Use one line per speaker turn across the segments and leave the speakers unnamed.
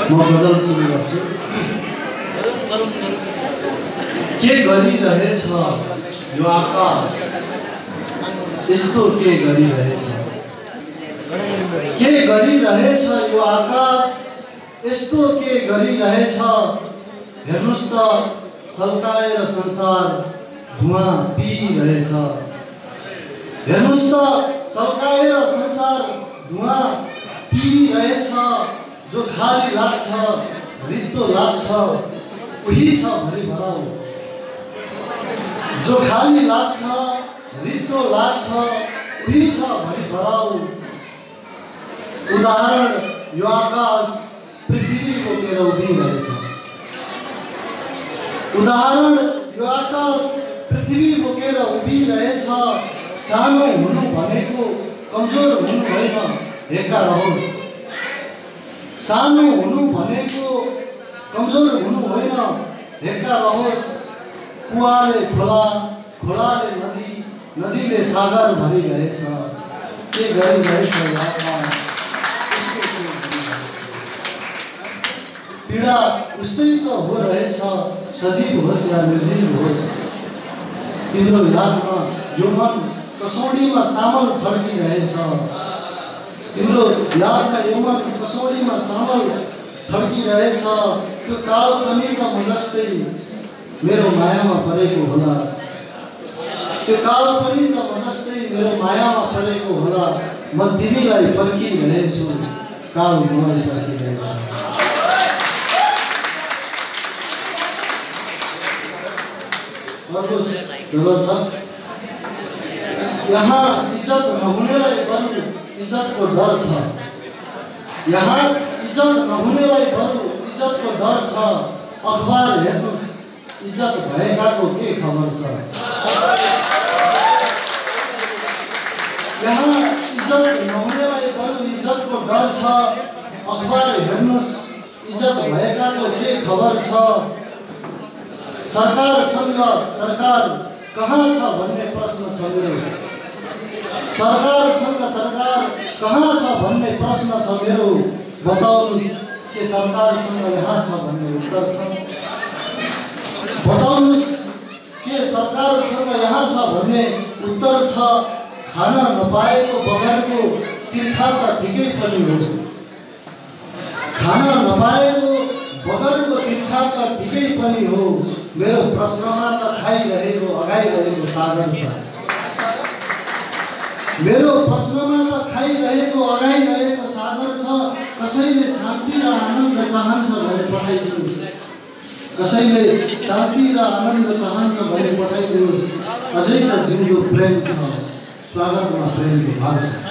म गजल सुरु गर्छु। के गरिरहेछ यो आकाश, यस्तो के गरिरहेछ, के गरिरहेछ यो आकाश, यस्तो के गरिरहेछ। हेर्नुस् त सल्काएर संसार धुवाँ पिइरहेछ। हेर्नुस् त सल्काएर संसार धुवाँ पिइरहेछ। जो खाली लाग्छ रित्तो लाग्छ उही छ भरि भराउ। जो खाली लाग्छ रित्तो लाग्छ उही छ भरि भराउ। उदाहरण यो आकाश पृथ्वी बोकेर उभिरहेछ। उदाहरण यो आकाश पृथ्वी बोकेर उभिरहेछ। सानो हुनु भनेको कमजोर हुनु होइन, हेक्का रहोस्। सानो हुनु भनेको कमजोर हुनु होइन, हेक्का रहोस्। कुवाले खोला, खोलाले नदी, नदीले सागर भरिरहेछ। के गरिरहेछ यो आकाश, पीडा उस्तै त हो रहेछ। सजीव होस् या निर्जीव होस्, तिम्रो यादमा यो मन कसौडीमा चामल छड्किरहेछ। तिम्रो यादमा यो मन कसौडीमा चामल छड्किरहेछ। त्यो काल पनि त म जस्तै मेरो मायामा परेको होला। त्यो काल पनि त म जस्तै मेरो मायामा परेको होला। म तिमीलाई पर्खिरहेछु, काल मलाई पर्खिरहेछ। अर्को गजल छ। यहाँ इज्जत नहुनेलाई बरु इज्जतको डर छ। यहाँ इज्जत नहुनेलाई बरु इज्जतको डर छ। अखबार हेर्नुस् इज्जत भएकाको के खबर छ। यहाँ इज्जत नहुनेलाई बरु इज्जतको डर छ। अखबार हेर्नुस् इज्जत भएकाको के खबर छ। सरकारसँग सरकार कहाँ छ भन्ने प्रश्न छ मेरो। सरकारसँग सरकार कहाँ छ भन्ने प्रश्न छ मेरो। बताउनुस् के सरकारसँग यहाँ छ भन्ने उत्तर छ। बताउनुस् के सरकारसँग यहाँ छ भन्ने उत्तर छ। खान नपाएको बगरको तिर्खा त ठिकै पनि हो। खान नपाएको बगरको तिर्खा त ठिकै पनि हो। मेरो प्रश्नमा त खाइरहेको अगाइरहेको सागर छ। मेरो प्रश्नमा त खाइरहेको अगाइरहेको सागर छ। कसैले शान्ति र आनन्द चाहन्छ भने पठाइदिनुहोस्। कसैले शान्ति र आनन्द चाहन्छ भने पठाइदिनुहोस्। अझै त जिउँदो प्रेम छ, स्वागतमा प्रेमको भाव छ।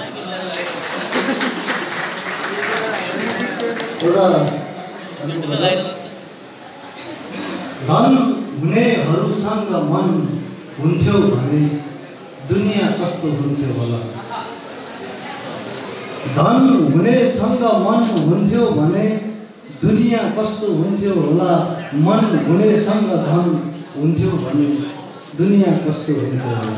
धन हुनेहरूसँग मन हुन्थ्यो भने दुनियाँ कस्तो हुन्थ्यो होला। धन हुनेसँग मन हुन्थ्यो भने दुनियाँ कस्तो हुन्थ्यो होला। मन हुनेसँग धन हुन्थ्यो भने दुनियाँ कस्तो हुन्थ्यो होला।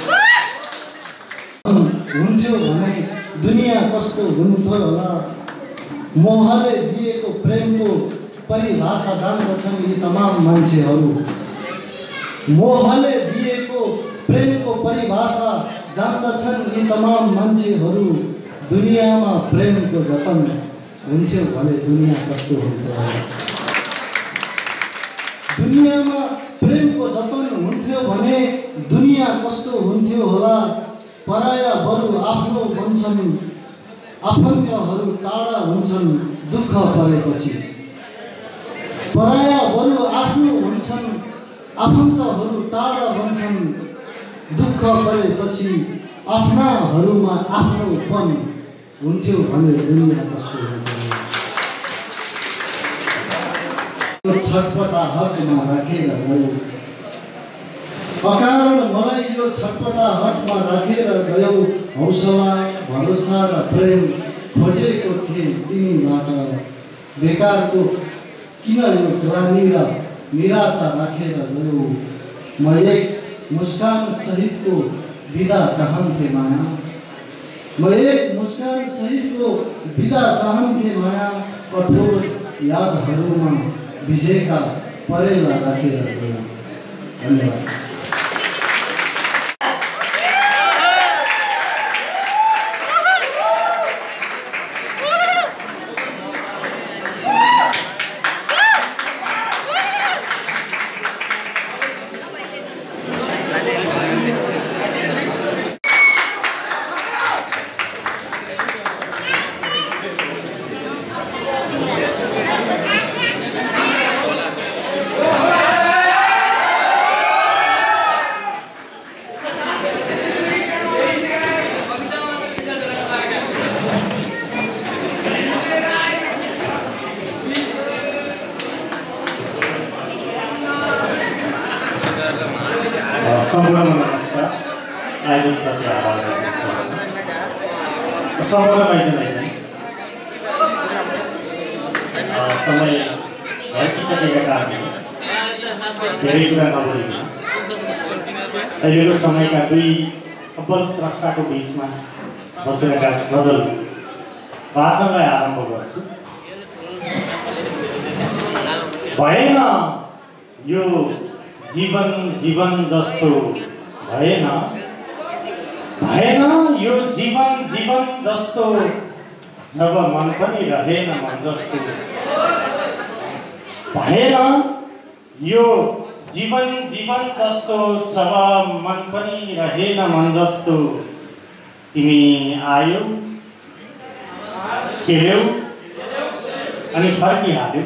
धन हुन्थ्यो भने दुनियाँ कस्तो हुन्थ्यो होला। मोहले दिएको प्रेमको परिभाषा जान्दछन् यी तमाम मान्छेहरू। मोहले दिएको प्रेमको परिभाषा जान्दछन् यी तमाम मान्छेहरू। दुनियाँमा प्रेमको जतन हुन्थ्यो भने दुनियाँ कस्तो हुन्थ्यो होला। दुनियाँमा प्रेमको जतन हुन्थ्यो भने दुनियाँ कस्तो हुन्थ्यो होला। पराया बरु आफ्नो बन्छन्, आफन्तहरू टाढा हुन्छन् दुःख परेपछि। पराया बरु आफ्नो हुन्छन्, आफन्तहरू टाढा हुन्छन् दुःख परेपछि। आफ्नाहरूमा आफ्नोपन हुन्थ्यो भने दुनियाँ कस्तो हुन्थ्यो। छटपटाहटमा राखेर गयो, अकारण मलाई यो छटपटाहटमा राखेर गयो। हौसला भरोसा र प्रेम खोजेको थिएँ तिमीबाट। बेकारको किन यो ग्लानि र निराशा राखेर गयो। म एक मुस्कान सहितको बिदा चाहन्थेँ माया। म एक मुस्कान सहितको बिदा चाहन्थेँ माया। कठोर यादहरूमा विजयका परेला राखेर गयो। धन्यवाद।
समय भइसकेका कारणले धेरै कुरा नबोलिकन अहिलेको समयका दुई अब्बल स्रष्टाको बिचमा बसेका गजल वाचनलाई आरम्भ गर्छु। भएन यो जीवन जीवन जस्तो भएन, भएन यो जीवन जीवन जस्तो जब मन पनि रहेन मन जस्तो, भएन यो जीवन जीवन जस्तो जब मन पनि रहेन मन जस्तो, तिमी आयौ खेल्यौ अनि फर्किहाल्यौ।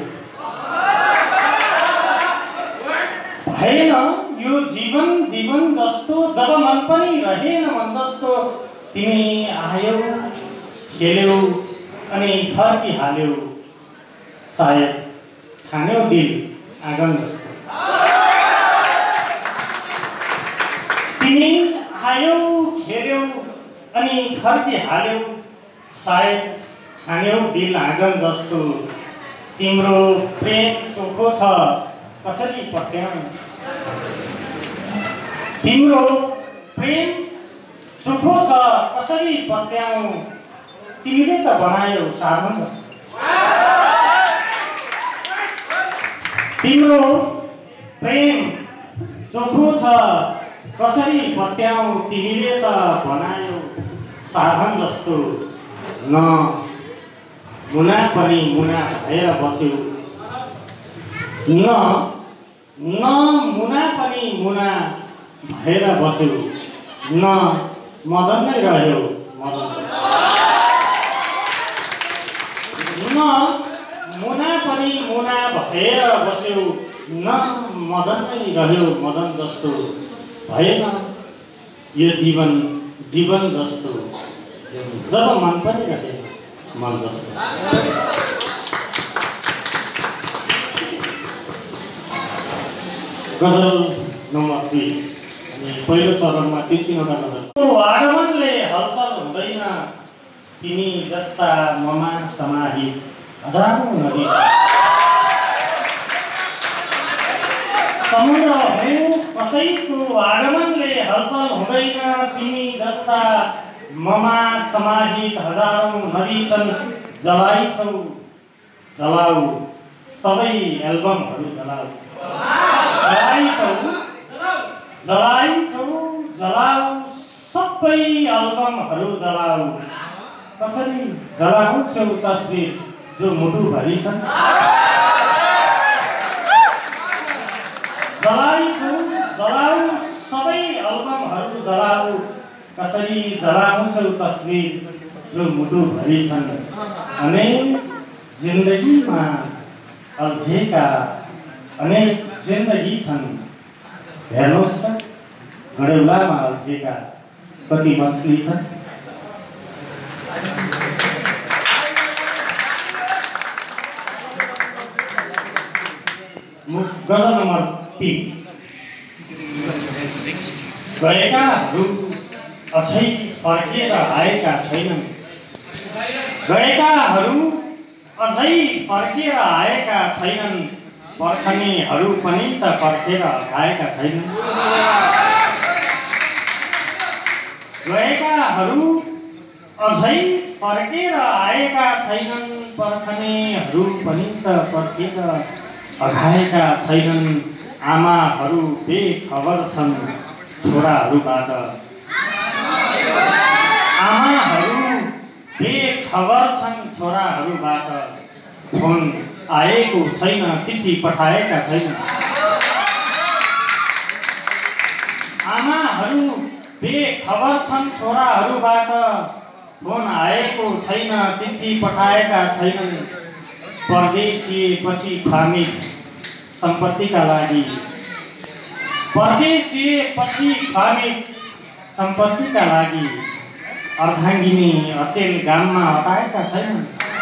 भएन यो जीवन जीवन जस्तो जब मन पनि रहेन मन जस्तो, तिमी आयौ खेल्यौ अनि फर्किहाल्यौ। सायद खान्यौ दिल आँगन जस्तो, तिमी आयौ खेल्यौ अनि फर्किहाल्यौ। सायद खान्यौ दिल आँगन जस्तो, तिम्रो प्रेम चोखो छ कसरी पत्याउँ, तिम्रो प्रेम चोखो छ कसरी पत्याउँ। तिमीले त बनायौ साधन जस्तो, तिम्रो प्रेम चोखो छ कसरी पत्याउँ। तिमीले त बनायौ साधन जस्तो, न मुना पनि मुना भएर बस्यौ, न मुना पनि मुना भएर बस्यौ, न मदन नै रह्यौ मदन, न मुना पनि मुना भएर बस्यौ, न मदन नै रह्यौ मदन जस्तो। भएन यो जीवन जीवन जस्तो जब मन पनि रहेन मन जस्तो। गजल नम्बर 2 अनि पहिलो चरणमा 3-3वटा गजल। आगमनले हलचल हुँदैन तिमी जस्ता ममा समाहित हजारौं नदी, समुद्र हो कसैको आगमनले हलचल हुँदैन तिमी जस्ता ममा समाहित हजारौं नदी छन्। जलाइछौ जलाऊ सबै एल्बमहरू जलाऊ, जलाइछौ जलाइछौ जलाऊ सबै एल्बमहरू जलाऊ। कसरी जलाउँछौ तस्बिर जो मुटुभरि छन्, जलाइछौ जलाऊ सबै एल्बमहरू जलाऊ। कसरी जलाउँछौ तस्बिर जो मुटुभरि छन्। अनेक जिन्दगीमा अल्झेका अनेक जिन्दगी छन्, हेर्नुहोस् त गडेउलामा अल्झेका कति मछली छन्। गजल नम्बर 3। गएकाहरू अझै फर्केर आएका छैनन्, गएकाहरू अझै फर्केर आएका छैनन्। पर्खनेहरू पनि त फर्केर आएका छैनन्। गएकाहरू अझै फर्केर आएका छैनन्, पर्खनेहरू पनि त पर्खेर अघाएका छैनन्। आमाहरू बेखबर छन् छोराहरूबाट, आमाहरू बेखबर छन् छोराहरूबाट। फोन आएको छैन, चिठी पठाएका छैनन्। आमाहरू बेखबर छन् छोराहरूबाट, फोन आएको छैन, चिठी पठाएका छैनन्। परदेशिएपछि फामिल सम्पत्तिका लागि, परदेशिएपछि फामिल सम्पत्तिका लागि अर्धाङ्गिनी अचेल गाममा हटाएका छैनन्।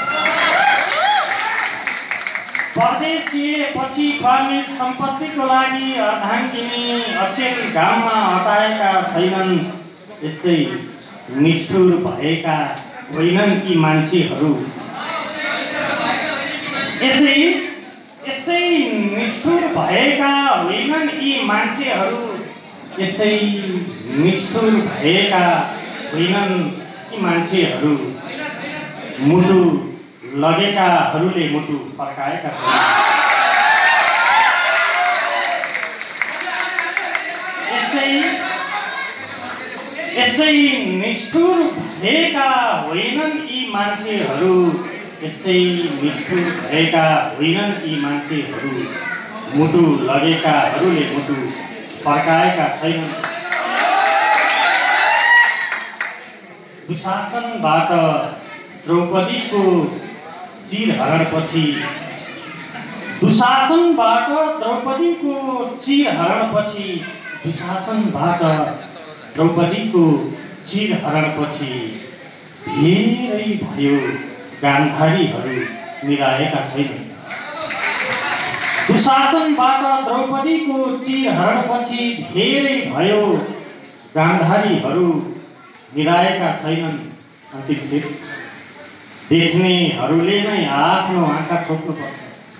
परदेशिएपछि फामिल सम्पत्तिको लागि अर्धाङ्गिनी अचेल गाममा हटाएका छैनन्। यस्तै निष्ठुर भएका होइनन् ती मान्छेहरू, यसै निष्ठुर भएका होइनन् यी मान्छेहरू, यसै निष्ठुर भएका होइनन् यी मान्छेहरू। मुटु लगेकाहरूले मुटु फर्काएका छन्। यसै निष्ठुर भएका होइनन् यी मान्छेहरू, यसै निष्ठुर भएका होइनन् यी मान्छेहरू। मुटु लगेकाहरूले मुटु फर्काएका छैनन्। दुशासनबाट द्रौपदीको चिरहरणपछि, दुशासनबाट द्रौपदीको चिरहरणपछि, दुशासनबाट द्रौपदीको चिरहरणपछि धेरै भयो गान्धारीहरू मिलाएका छैनन्। दुशासनबाट द्रौपदीको चिरहरणपछि धेरै भयो गान्धारीहरू मिलाएका छैनन्। अन्तिम गीत। देख्नेहरूले नै आफ्नो आँखा छोप्नुपर्छ,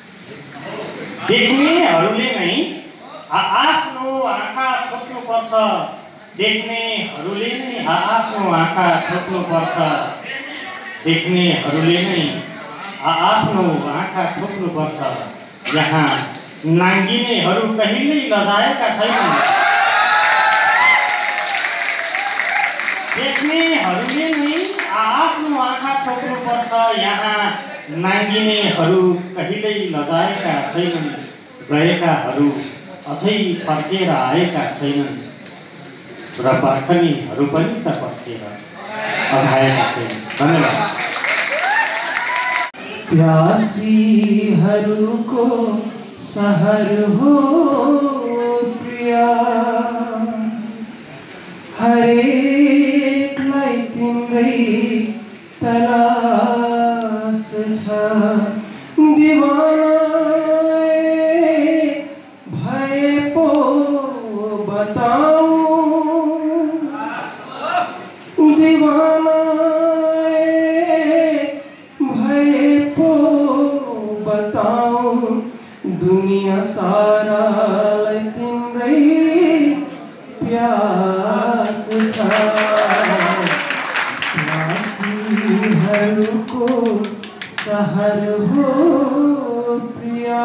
देख्नेहरूले नै आफ्नो आँखा छोप्नुपर्छ, देख्नेहरूले नै आफ्नो आँखा छोप्नुपर्छ, देख्नेहरूले नै आफ्नो आँखा छोप्नुपर्छ। यहाँ नाङ्गिनेहरू कहिल्यै लजाएका छैनन्, देख्नेहरूले नै आफ्नो आँखा छोप्नुपर्छ। यहाँ नाङ्गिनेहरू कहिल्यै लजाएका छैनन्, गएकाहरू अझै फर्केर आएका छैनन् र पर्खनीहरू पनि त पर्खेर अघाएका छैनन्। धन्यवाद।
प्यासीहरूको सहर हो प्रिया, हरेकलाई तिम्रै तलास छ। दिवाना भए पो बताऊ, दिवाना भए पो बताऊ। दुनिया सारालाई तिम्रै प्यास छ। प्यासीहरूको सहर हो प्रिया,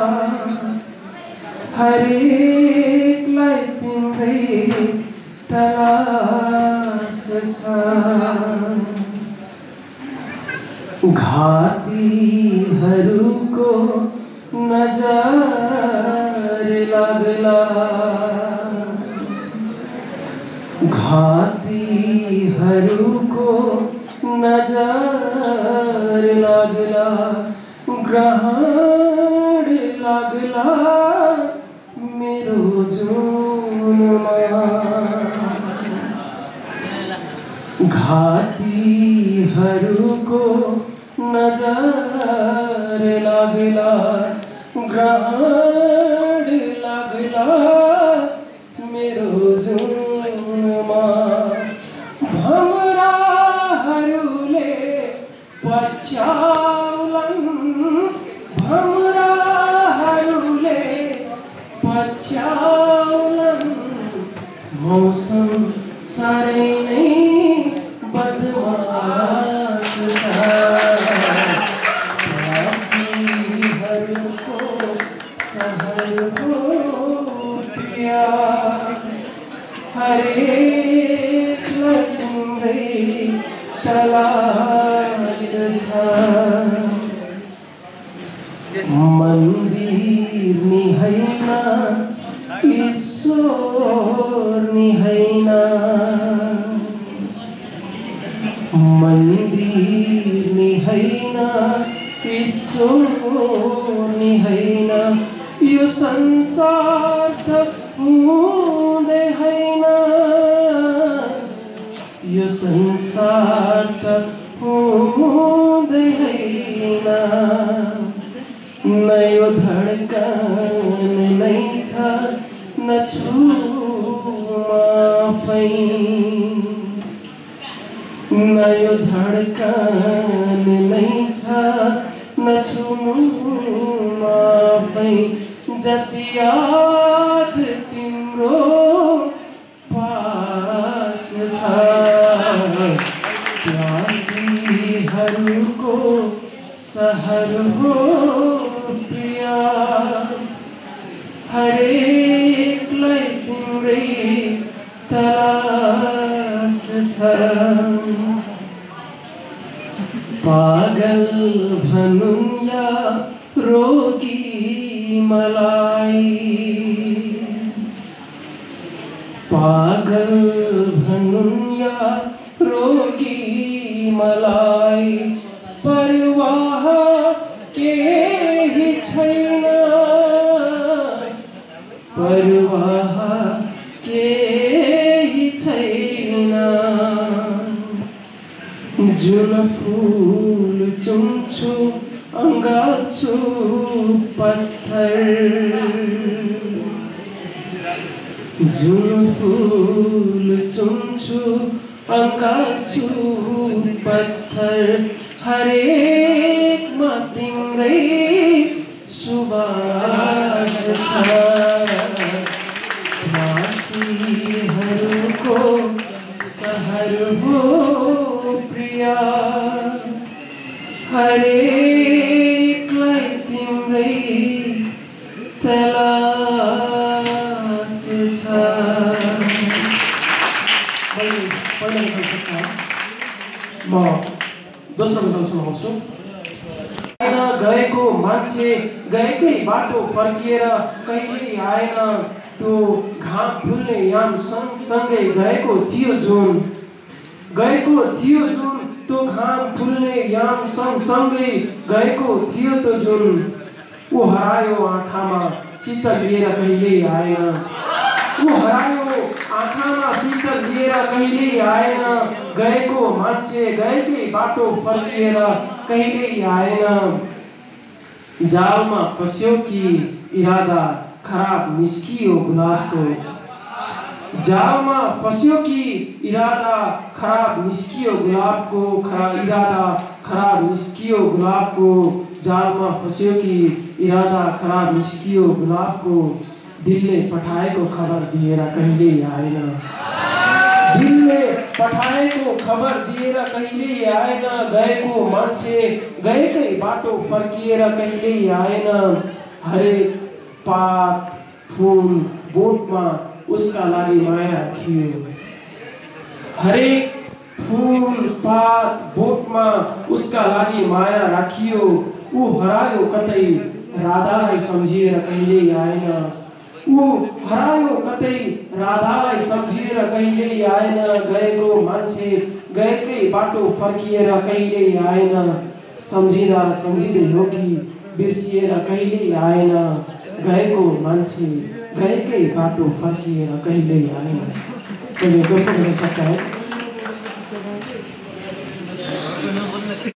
हरेकलाई तिम्रै तलास छ। घातीहरूको नजर लाग्ला, घातीहरूको नजर लाग्ला। ग्रहण लाग्ला मेरो जुनमा, घातीहरूको नजर लाग्ला। ग्रहण लाग्ला मेरो जुनमा। भमराहरूले पछ्याउलान्, भमराहरूले पछ्याउलान्। मौसम साह्रै नै बदमाश था प्यासीहरूको सहरको पिया हरेकलाई तिम्रै तलास छ मन्दिर नि हैन ईश्वर नि हैन मन्दिर नि हैन ईश्वर नि हैन यो संसार त हुँदै हैन यो संसार त हुँदै हैन न यो धड्कन नै छ न छुमा आफै न यो धड्कन नै छ न छुमा आफै जति याद तिम्रो पास छ प्यासीहरूको सहर हो प्रिया हरेकलाई तिम्रै तलास छ पागल भनुन् या रोगी मलाई पागल भनुन् या रोगी मलाई परवाह केही छैन परवाह केही छैन जुन फूल चुम्छु अंगाछु पत्थर जुन फूल चुम्छु अंगाछु पत्थर हरेकमा तिम्रै सुवास छ प्यासीहरूको सहर हो प्रिया हरेकलाई तिम्रै तलास छ म दोस्रो गजल सुनाउँछु गएको मान्छे गएकै बाटो फर्किएर कहिल्यै आएन त्यो घाम फुल्ने याम सँगसँगै गएको थियो जुन त्यो घाम फुल्ने याम सँगसँगै गएको थियो त्यो जुन ऊ हरायो आँखामा शीतल लिएर कहिल्यै आएन ऊ हरायो आँखामा शीतल लिएर कहिल्यै आएन गएको मान्छे गएकै बाटो फर्किएर कहिल्यै आएन जालमा फस्यो कि इरादा खराब निस्कियो गुलाबको जालमा फस्यो कि इरादा खराब निस्कियो गुलाबको इरादा खराब निस्कियो गुलाबको जालमा फस्यो कि इरादा खराब निस्कियो गुलाबको दिलले पठाएको खबर दिएर कहिल्यै आएन दिलले पठाएको खबर दिएर कहिल्यै आएन गएको मान्छे गएकै बाटो फर्किएर कहिल्यै आएन हरेक पात फूल बोटमा उसका लागि माया राखियो हरेक फूल पात बोटमा उसका लागि माया राखियो ऊ हरायो कतै राधालाई सम्झिएर कहिल्यै आएन ऊ हरायो कतै राधालाई सम्झिएर कहिल्यै आएन गएको मान्छे गएकै बाटो फर्किएर कहिल्यै आएन सम्झिँदा सम्झिँदै हो कि बिर्सिएर कहिल्यै आएन गएको मान्छे गएकै बाटो फर्किएर कहिल्यै आएन। दोस्रो गजल सक्छ है।